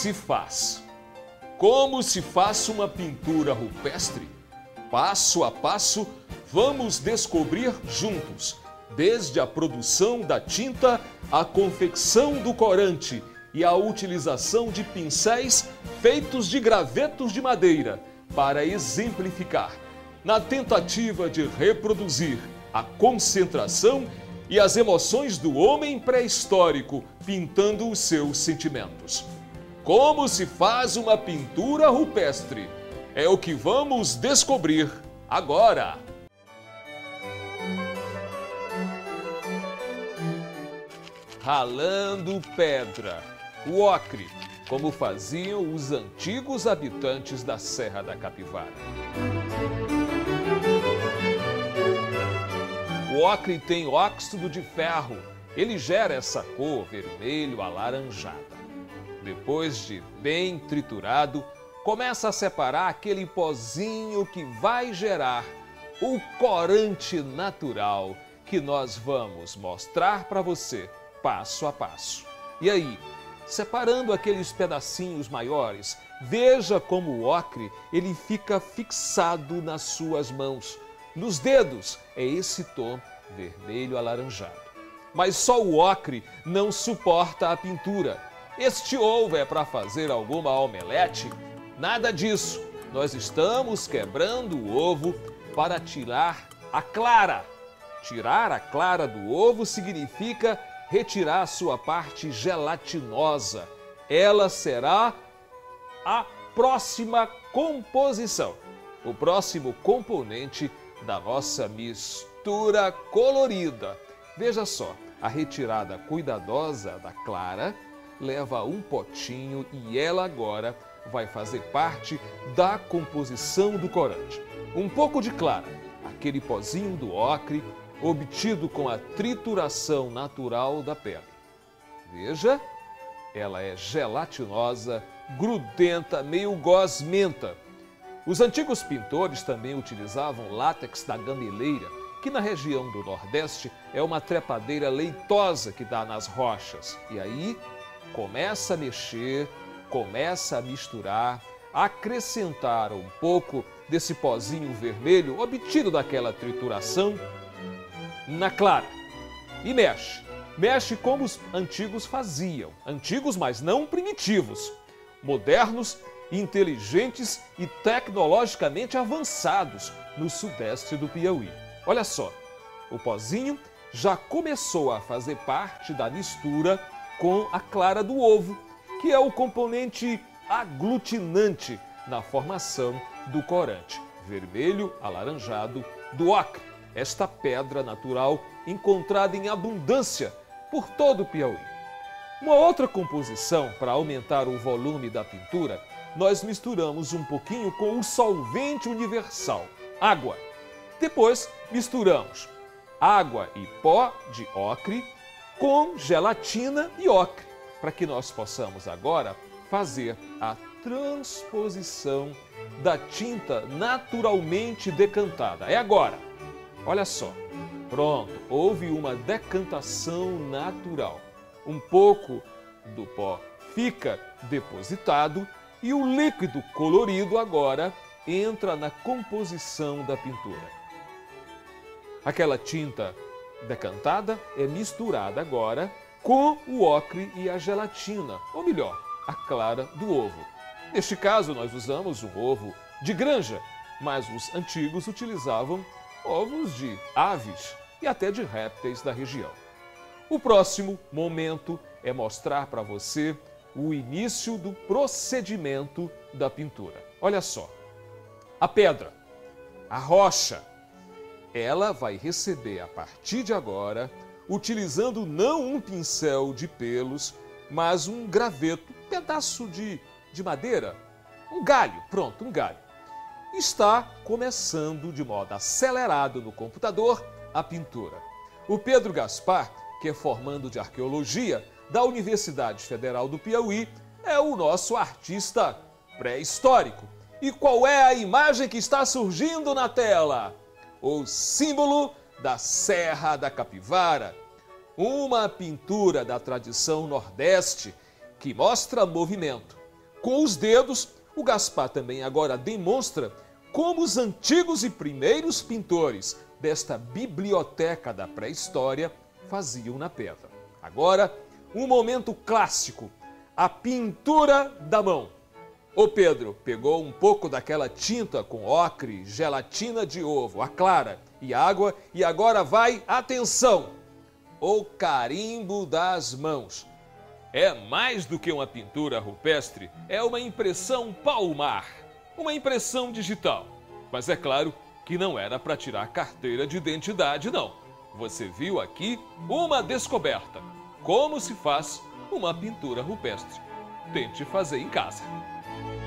se faz? Como se faz uma pintura rupestre? Passo a passo, vamos descobrir juntos, desde a produção da tinta, a confecção do corante e a utilização de pincéis feitos de gravetos de madeira para exemplificar, na tentativa de reproduzir a concentração e as emoções do homem pré-histórico, pintando os seus sentimentos. Como se faz uma pintura rupestre? É o que vamos descobrir agora. Ralando pedra, o ocre, como faziam os antigos habitantes da Serra da Capivara. O ocre tem óxido de ferro. Ele gera essa cor vermelho alaranjada. Depois de bem triturado, começa a separar aquele pozinho que vai gerar o corante natural que nós vamos mostrar para você passo a passo. E aí, separando aqueles pedacinhos maiores, veja como o ocre ele fica fixado nas suas mãos. Nos dedos é esse tom vermelho alaranjado. Mas só o ocre não suporta a pintura. Este ovo é para fazer alguma omelete? Nada disso. Nós estamos quebrando o ovo para tirar a clara. Tirar a clara do ovo significa retirar a sua parte gelatinosa. Ela será a próxima composição, o próximo componente da nossa mistura colorida. Veja só, a retirada cuidadosa da clara leva a um potinho e ela agora vai fazer parte da composição do corante. Um pouco de clara, aquele pozinho do ocre obtido com a trituração natural da pedra. Veja, ela é gelatinosa, grudenta, meio gosmenta. Os antigos pintores também utilizavam látex da gameleira, que na região do Nordeste é uma trepadeira leitosa que dá nas rochas. E aí começa a mexer, começa a misturar, acrescentar um pouco desse pozinho vermelho obtido daquela trituração na clara. E mexe. Mexe como os antigos faziam. Antigos, mas não primitivos. Modernos, inteligentes e tecnologicamente avançados no sudeste do Piauí. Olha só, o pozinho já começou a fazer parte da mistura com a clara do ovo, que é o componente aglutinante na formação do corante vermelho alaranjado do ocre, esta pedra natural encontrada em abundância por todo o Piauí. Uma outra composição para aumentar o volume da pintura, nós misturamos um pouquinho com o solvente universal, água. Depois misturamos água e pó de ocre com gelatina e ocre, para que nós possamos agora fazer a transposição da tinta naturalmente decantada. É agora. Olha só. Pronto, houve uma decantação natural. Um pouco do pó fica depositado e o líquido colorido agora entra na composição da pintura. Aquela tinta decantada é misturada agora com o ocre e a gelatina, ou melhor, a clara do ovo. Neste caso, nós usamos um ovo de granja, mas os antigos utilizavam ovos de aves e até de répteis da região. O próximo momento é mostrar para você o início do procedimento da pintura. Olha só, a pedra, a rocha, ela vai receber a partir de agora, utilizando não um pincel de pelos, mas um graveto, um pedaço de madeira, um galho, pronto, um galho. Está começando de modo acelerado no computador a pintura. O Pedro Gaspar, que é formando de arqueologia da Universidade Federal do Piauí, é o nosso artista pré-histórico. E qual é a imagem que está surgindo na tela? O símbolo da Serra da Capivara, uma pintura da tradição nordeste que mostra movimento, Com os dedos, o Gaspar também agora demonstra como os antigos e primeiros pintores desta biblioteca da pré-história faziam na pedra. Agora, um momento clássico, a pintura da mão. O Pedro pegou um pouco daquela tinta com ocre, gelatina de ovo, a clara e água e agora vai, atenção, o carimbo das mãos. É mais do que uma pintura rupestre, é uma impressão palmar, uma impressão digital. Mas é claro que não era para tirar carteira de identidade, não. Você viu aqui uma descoberta, como se faz uma pintura rupestre. Tente fazer em casa.